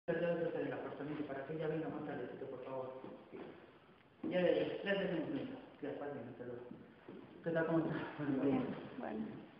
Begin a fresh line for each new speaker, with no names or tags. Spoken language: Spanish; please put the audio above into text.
Desde el apartamento para que ella venga más tardecito, por favor. Ya le dije, 3 veces hemos visto. Ya está bien, hasta luego. ¿Qué tal? ¿Cómo está?
Bien, bueno.